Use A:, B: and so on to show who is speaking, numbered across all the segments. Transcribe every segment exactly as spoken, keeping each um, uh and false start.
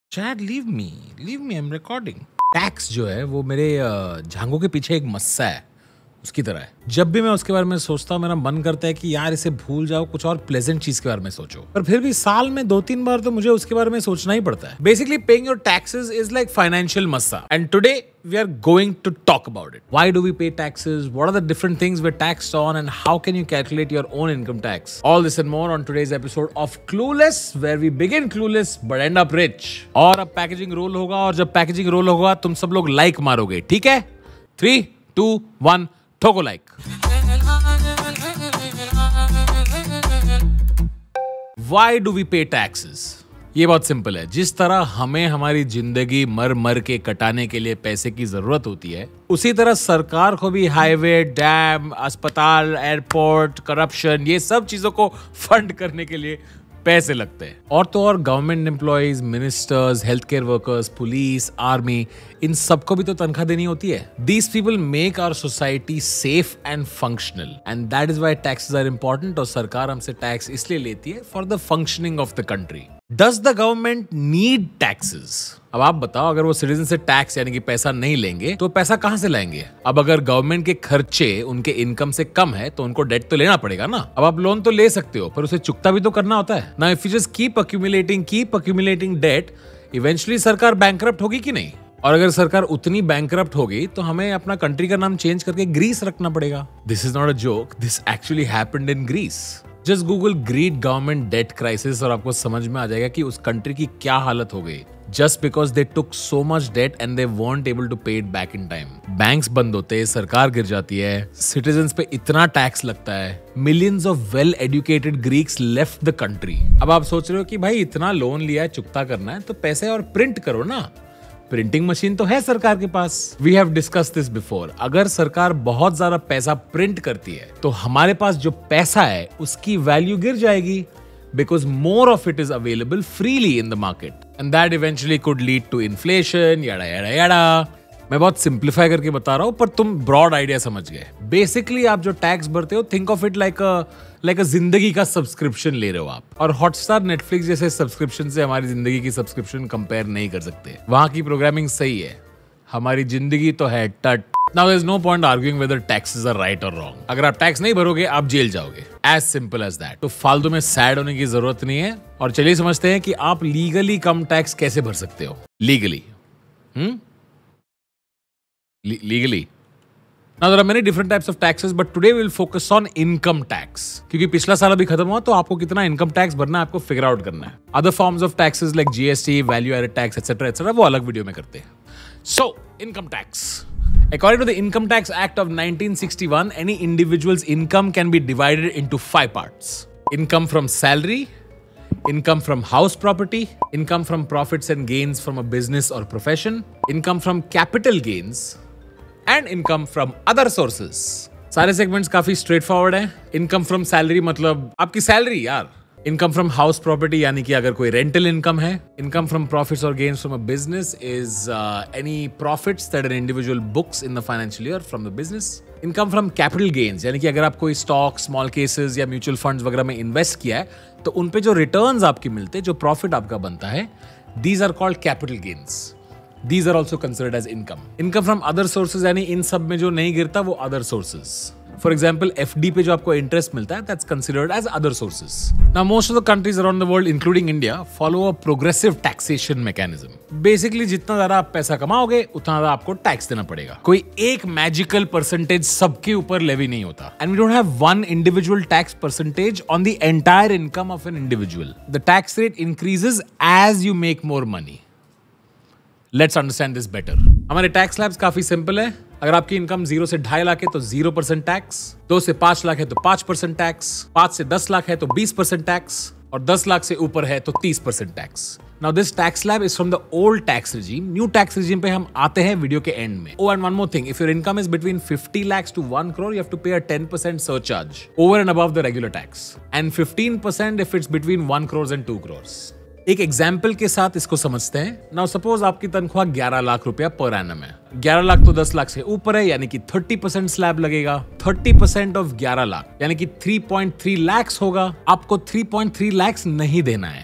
A: Chat leave me leave me I am recording. Tax जो है वो मेरे झांगों के पीछे एक मस्सा है, उसकी तरह है। जब भी मैं उसके बारे में सोचता हूँ मेरा मन करता है कि यार इसे भूल जाओ, कुछ और प्लेजेंट चीज के बारे में सोचो। पर फिर भी साल में दो तीन बार तो मुझे उसके बारे में सोचना ही पड़ता है। Basically paying your taxes is like financial मस्सा and today we are going to talk about it. Why do we pay taxes? What are the different things we're taxed on, and how can you calculate your own income tax? All this and more on today's episode of Clueless, where we begin clueless but end up rich. और अब packaging role होगा, और जब packaging role होगा तुम सब लोग like मारोगे, ठीक है? थ्री टू वन ठोको like. Why do we pay taxes? ये बहुत सिंपल है। जिस तरह हमें हमारी जिंदगी मर मर के कटाने के लिए पैसे की जरूरत होती है, उसी तरह सरकार को भी हाईवे, डैम, अस्पताल, एयरपोर्ट, करप्शन, ये सब चीजों को फंड करने के लिए पैसे लगते हैं। और तो और government employees, ministers, health care workers, police, army, इन सबको भी तो तनख्वाह देनी होती है। These people make our society safe and functional, and that is why taxes are important. और सरकार हमसे टैक्स इसलिए लेती है for the functioning of the country. Does the government need taxes? अब आप बताओ, अगर वो सिटीजन से टैक्स यानी कि पैसा नहीं लेंगे तो पैसा कहां से लाएंगे? अब अगर गवर्नमेंट के खर्चे उनके इनकम से कम है तो उनको डेट तो लेना पड़ेगा ना। अब आप लोन तो ले सकते हो पर उसे चुकता भी तो करना होता है ना। If you just keep accumulating keep accumulating debt, eventually सरकार बैंकरप्ट होगी कि नहीं? और अगर सरकार उतनी बैंकरप्ट होगी तो हमें अपना कंट्री का नाम चेंज करके ग्रीस रखना पड़ेगा। This is not a joke, this actually happened in Greece. Just Google Greek government debt crisis और आपको समझ में आ जाएगा कि उस कंट्री की क्या हालत हो गई। Just because they took so much debt and they won't able to pay it back in time. Banks बंद होते हैं, सरकार गिर जाती है, सिटीजन्स पे इतना टैक्स लगता है, millions of well educated Greeks left the country. अब आप सोच रहे हो कि भाई इतना लोन लिया है, चुकता करना है, तो पैसे और प्रिंट करो ना। प्रिंटिंग मशीन तो है सरकार के पास। We have discuss this before. अगर सरकार बहुत ज्यादा पैसा प्रिंट करती है तो हमारे पास जो पैसा है उसकी वैल्यू गिर जाएगी, because more of it is available freely in the market, and that eventually could lead to inflation, yada yada yada. मैं बहुत सिंप्लीफाई करके बता रहा हूं पर तुम ब्रॉड आइडिया समझ गए। बेसिकली आप जो टैक्स भरते हो, think of it like a like a जिंदगी का सब्सक्रिप्शन ले रहे हो आप। और हॉटस्टार, नेटफ्लिक्स जैसे सब्सक्रिप्शन से हमारी जिंदगी की सब्सक्रिप्शन कंपेयर नहीं कर सकते। वहां की प्रोग्रामिंग सही है, हमारी जिंदगी तो है टट। Now there is no point arguing whether taxes are right और रॉन्ग। अगर आप टैक्स नहीं भरोगे आप जेल जाओगे, एज सिंपल एज दैट। तो फालतू में सैड होने की जरूरत नहीं है। और चलिए समझते हैं कि आप लीगली कम टैक्स कैसे भर सकते हो। Legally hmm legally. Now there are many different types of taxes, but today we will focus on income tax. क्योंकि पिछला साल अभी खत्म हुआ तो आपको कितना इनकम टैक्स भरना है आपको फिगर आउट करना है। Other forms of taxes like G S T, value added tax, et cetera, et cetera, वो अलग वीडियो में करते हैं। So income tax. According to the Income Tax Act of nineteen sixty-one, any individual's income can be divided into five parts: income from salary, income from house property, income from profits and gains from a business or profession, income from capital gains, and income from other sources. सारे segments काफी straightforward है। Income from salary मतलब आपकी salary यार। Income from house property यानी कि अगर कोई रेंटल इनकम है। इनकम फ्रॉम प्रॉफिट्स और gains from a business is any profits that an individual books in the financial year from the business. Income from capital gains यानी कि अगर आप कोई स्टॉक, स्मॉल केसेस या म्यूचुअल फंड्स वगैरह में इन्वेस्ट किया है तो उन पे जो रिटर्न्स आपकी मिलते हैं, जो प्रॉफिट आपका बनता है, these are called capital gains. These are also considered as income. Income from other sources यानी इन सब में जो नहीं गिरता वो other sources. For example, F D पे जो आपको इंटरेस्ट मिलता है, that's considered as other sources. Now, most of the countries around the world, including India, follow a progressive taxation mechanism. Basically, जितना ज़्यादा आप पैसा कमाओगे, उतना ज़्यादा आपको टैक्स देना पड़ेगा। कोई एक मैजिकल परसेंटेज सबके ऊपर लेवी नहीं होता। And we don't have one individual tax percentage on the entire income of an individual. The tax rate increases as you make more money. Let's understand this better. हमारे tax slabs काफी simple है। अगर आपकी income zero से ढाई लाख है तो zero percent tax, दो से पांच लाख है तो पांच परसेंट टैक्स, पांच से दस लाख है तो बीस परसेंट टैक्स, और दस लाख से ऊपर है तो तीस percent tax. Now this tax slab is from the old tax regime. New tax regime पे हम आते हैं वीडियो के एंड में। Oh, and one more thing, if your income is between fifty lakhs to one crore, you have to pay a ten percent surcharge over and above the regular tax, and fifteen percent if it's between one crores and two crores. एक example के साथ इसको समझते हैं। Now suppose आपकी तनख्वाह ग्यारह लाख रुपया पर एनम है। ग्यारह लाख तो दस लाख से ऊपर है यानी कि तीस परसेंट स्लैब लगेगा। तीस परसेंट ऑफ ग्यारह लाख यानी कि तीन पॉइंट तीन लाख होगा। आपको तीन पॉइंट तीन लाख नहीं देना है।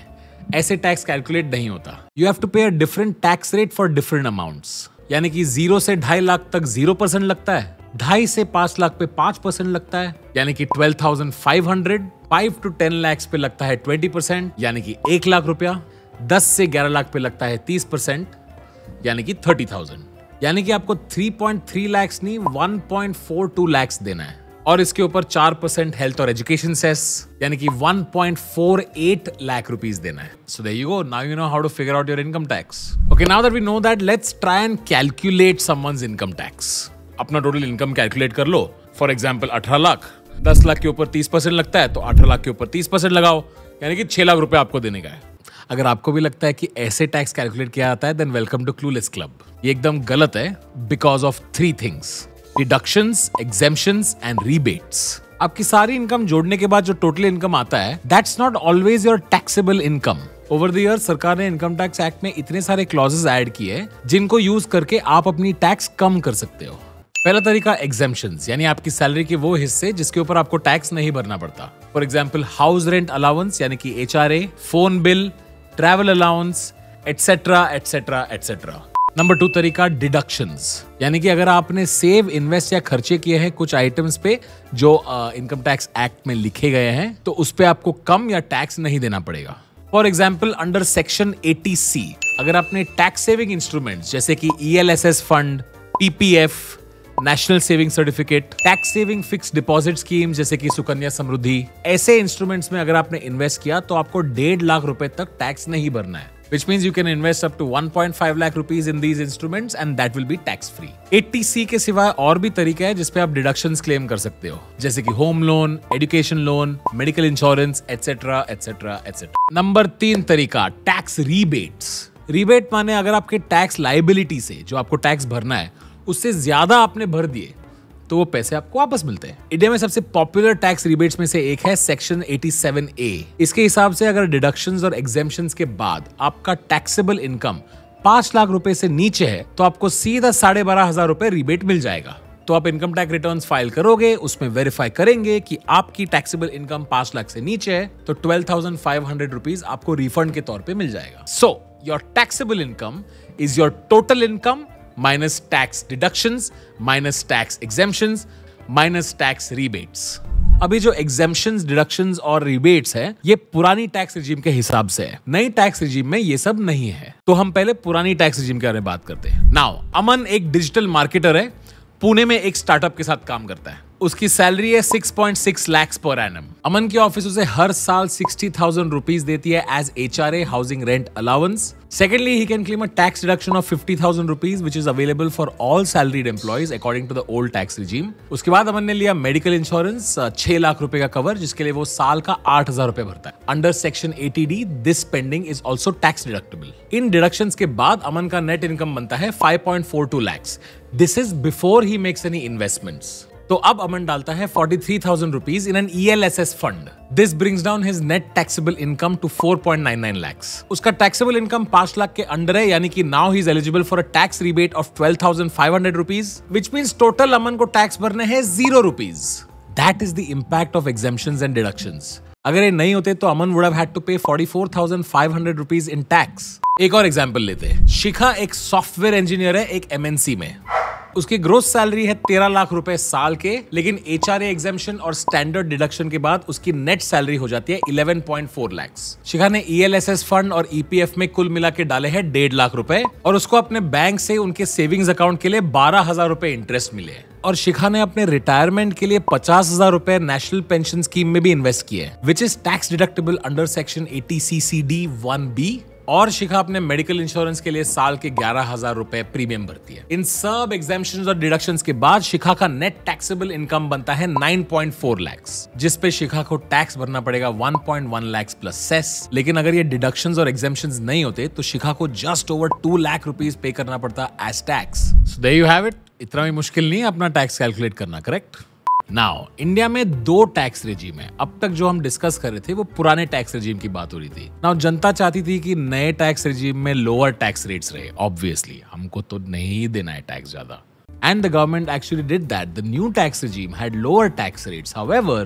A: ऐसे टैक्स कैलकुलेट नहीं होता। You have to pay a different tax rate for different amounts. यानी कि जीरो से ढाई लाख तक जीरो परसेंट लगता है, ढाई से पांच लाख पे पांच परसेंट लगता है यानी कि twelve thousand five hundred, five to ten lakh पे लगता है ट्वेंटी परसेंट यानी कि एक लाख रुपया, दस से ग्यारह लाख पे लगता है तीस परसेंट यानी कि थर्टी थाउजेंड, यानी कि आपको थ्री पॉइंट थ्री लाख नहीं one point four two lakh देना है। और इसके ऊपर चार परसेंट हेल्थ और एजुकेशन सेस यानी कि one point four eight lakh rupees देना है। So there you go, now you know how to figure out your income tax. Okay, now that we know that, let's try and calculate someone's income tax. अपना total income calculate कर लो। For example अठारह लाख, दस लाख के ऊपर तीस percent लगता है तो अठारह लाख के ऊपर तीस परसेंट लगाओ यानी कि छह लाख रुपए आपको देने का है। अगर आपको भी लगता है कि ऐसे टैक्स कैलकुलेट किया जाता है, then welcome to clueless club. ये एकदम गलत है because of three things, deductions, exemptions and rebates. आपकी सारी इनकम जोड़ने के बाद जो टोटल इनकम आता है, that's not always your taxable income. Over the year सरकार ने इनकम टैक्स एक्ट में इतने सारे क्लॉजेस ऐड किए जिनको यूज करके आप अपनी टैक्स कम कर सकते हो। पहला तरीका एग्जेम्पशंस, यानी आपकी सैलरी के वो हिस्से जिसके ऊपर आपको टैक्स नहीं भरना पड़ता। For example house rent allowance यानी कि H R A, phone bill, travel allowance etcetera etcetera etcetera. Number two तरीका डिडक्शंस, यानी कि अगर आपने सेव, इन्वेस्ट या खर्चे किए हैं कुछ आइटम्स पे जो इनकम टैक्स एक्ट में लिखे गए हैं, तो उस पे आपको कम या टैक्स नहीं देना पड़ेगा। For example under section eighty C, अगर आपने टैक्स सेविंग इंस्ट्रूमेंट्स जैसे कि E L S S fund, P P F, national saving certificate, tax saving fix deposit scheme जैसे कि सुकन्या समृद्धि, ऐसे इंस्ट्रूमेंट्स में अगर आपने इन्वेस्ट किया तो आपको डेढ़ लाख रुपए तक टैक्स नहीं भरना है। Which means you can invest up to one point five lakh rupees in these instruments and that will be tax free. Eighty C के सिवाय और भी तरीका है जिसपे आप डिडक्शंस क्लेम कर सकते हो, जैसे कि home loan, education loan, medical insurance etcetera etcetera etcetera. Number तीन तरीका टैक्स रीबेट्स। रीबेट माने अगर आपके टैक्स लायबिलिटी से जो आपको टैक्स भरना है उससे ज्यादा आपने भर दिए तो वो पैसे आपको वापस मिलते हैं। इंडिया में सबसे पॉपुलर टैक्स रिबेट्स में से एक है सेक्शन एटी सेवन ए। इसके हिसाब से अगर डिडक्शंस और एग्जेम्पशंस के बाद आपका टैक्सेबल इनकम पांच लाख रुपए से नीचे है तो आपको सीधा साढ़े बारह हजार रुपए रिबेट मिल जाएगा। तो आप इनकम टैक्स रिटर्न्स फाइल करोगे, उसमें वेरीफाई करेंगे कि आपकी टैक्सेबल इनकम पांच लाख से नीचे है तो twelve thousand five hundred rupees आपको रिफंड के तौर पे मिल जाएगा। So your taxable income is your total income minus tax deductions, minus tax exemptions, minus tax rebates. अभी जो exemptions, deductions और rebates है ये पुरानी टैक्स रिजीम के हिसाब से है। नई टैक्स रिजीम में ये सब नहीं है। तो हम पहले पुरानी टैक्स रिजीम के बारे में बात करते हैं। नाउ अमन एक डिजिटल मार्केटर है, पुणे में एक स्टार्टअप के साथ काम करता है। उसकी सैलरी है six point six lakh per annum. अमन की ऑफिस उसे हर साल सिक्सटी थाउजेंड रुपीज देती है as H R A housing rent allowance. Secondly, he can claim a tax deduction of fifty thousand rupees, which is available for all salaried employees according to the old tax regime. उसके बाद अमन ने लिया medical insurance, छह लाख रुपए का cover, जिसके लिए वो साल का आठ हजार रुपए भरता है। Under section eighty D, this spending is also tax deductible. इन डिडक्शंस के बाद अमन का नेट इनकम बनता है five point four two lakhs. This is before he makes any investments. तो अब अमन डालता है forty three thousand rupees in an E L S S fund. This brings down his net taxable income to four point nine nine lakhs. उसका taxable income पांच लाख के under है, यानी कि now he is eligible for a tax rebate of twelve thousand five hundred rupees, which means total Aman को tax भरने हैं zero rupees. That is the impact of exemptions and deductions. अगर ये नहीं होते तो Aman would have had to pay forty four thousand five hundred rupees in tax. एक और एग्जांपल लेते हैं। शिखा एक सॉफ्टवेयर इंजीनियर है एक एम एन सी में। उसकी ग्रोस सैलरी है तेरह लाख रुपए साल के, लेकिन एच आर ए एग्जेम्पशन और स्टैंडर्ड डिडक्शन के बाद उसकी नेट सैलरी हो जाती है eleven point four lakhs। Shikha ने E L S S fund और ई पी एफ में कुल मिला के डाले हैं डेढ़ लाख रुपए और उसको अपने बैंक से उनके सेविंग्स अकाउंट के लिए बारह हजार रुपए इंटरेस्ट मिले। और शिखा ने अपने रिटायरमेंट के लिए पचास हजार रुपए नेशनल पेंशन स्कीम में भी इन्वेस्ट किए, which is tax deductible under section eighty C C D one B. और शिखा अपने मेडिकल इंश्योरेंस के लिए साल के ग्यारह हजार रुपए प्रीमियम भरती है। इन सब एग्जेम्पशंस और डिडक्शंस के बाद शिखा का नेट टैक्सेबल इनकम बनता है नाइन पॉइंट फोर lakhs, जिस पे शिखा को टैक्स भरना पड़ेगा one point one lakhs plus cess. लेकिन अगर ये डिडक्शंस और एग्जेम्पशंस नहीं होते तो शिखा को just over two lakh rupees pay करना पड़ता as tax. So there you have it. इतना भी मुश्किल नहीं है अपना टैक्स कैलकुलेट करना, करेक्ट? नाउ इंडिया में दो टैक्स रेजिम है। अब तक जो हम डिस्कस कर रहे थे वो पुराने टैक्स रेजिम की बात हो रही थी। नाउ जनता चाहती थी कि नए टैक्स रेजिम में लोअर टैक्स रेट्स रहे। ऑब्वियसली हमको तो नहीं देना है टैक्स ज्यादा, and the government actually did that. The new tax regime had lower tax rates. However,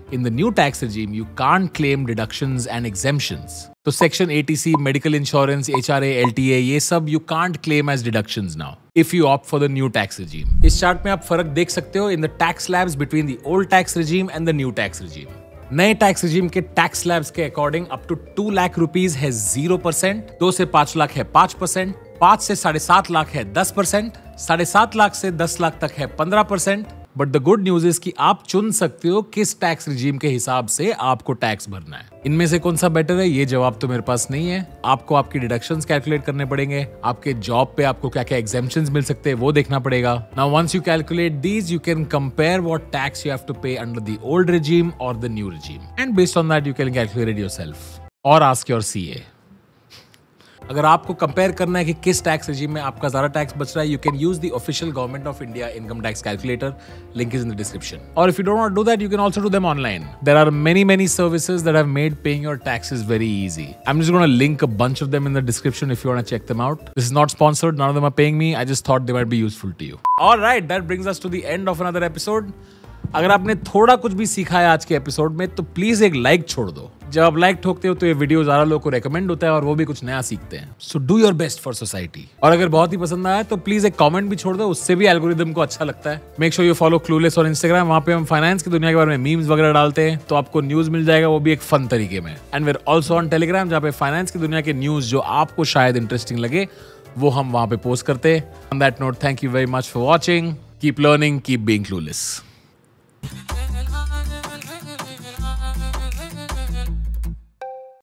A: In the new tax regime, you can't claim deductions and exemptions. So section A T C, medical insurance, H R A, L T A, ये सब you can't claim as deductions now if you opt for the new tax regime. इस chart में आप फर्क देख सकते हो in the tax slabs between the old tax regime and the new tax regime. नए टैक्स regime के tax slabs के according up to two lakh rupees है जीरो परसेंट, दो से पांच लाख है पांच परसेंट, पांच से साढ़े सात लाख है दस परसेंट, साढ़े सात लाख से दस लाख तक है पंद्रह percent. But the good news is कि आप चुन सकते हो किस टैक्स रिजीम के हिसाब से आपको टैक्स भरना है। इनमें से कौन सा बेटर है ये जवाब तो मेरे पास नहीं है। आपको आपकी डिडक्शंस कैलकुलेट करने पड़ेंगे, आपके जॉब पे आपको क्या क्या एग्जेम्पशंस मिल सकते हैं वो देखना पड़ेगा। Now once you calculate these you can compare what tax you have to pay under the old regime और the new regime and based on that you can calculate it yourself और ask your CA. अगर आपको compare करना है कि किस tax regime में आपका ज्यादा टैक्स बच रहा है, you can use the official government of India income tax calculator, link is in the description. और if you don't want to do that, you can also do them online. There are many many services that have made paying your taxes very easy. I am just gonna link a bunch of them in the description if you want to check them out. This is not sponsored, none of them are paying me, I just thought they might be useful to you. Alright, that brings us to the end of another episode. अगर आपने थोड़ा कुछ भी सीखा है आज के episode में तो प्लीज एक लाइक छोड़ दो। जब आप लाइक ठोकते हो तो ये वीडियो ज्यादा लोगों को रेकमेंड होता है और वो भी कुछ नया सीखते हैं। So do your best for society. और अगर बहुत ही पसंद आया तो प्लीज एक कमेंट भी छोड़ दो, उससे भी एल्गोरिदम को अच्छा लगता है। Make sure you follow clueless और इंस्टाग्राम, वहां पे हम फाइनेंस की दुनिया के बारे में मीम्स वगैरह डालते हैं तो आपको न्यूज मिल जाएगा, वो भी एक फन तरीके में। And we're also on Telegram, जहाँ पे फाइनेंस की दुनिया के न्यूज जो आपको शायद इंटरेस्टिंग लगे वो हम वहां पे पोस्ट करते हैं। On that note, thank you very much for watching. Keep learning, keep being clueless.